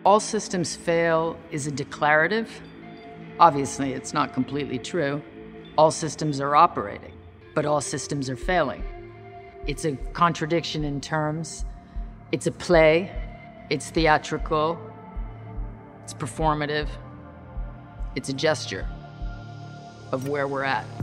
All systems fail is a declarative. Obviously, it's not completely true. All systems are operating, but all systems are failing. It's a contradiction in terms. It's a play. It's theatrical. It's performative. It's a gesture of where we're at.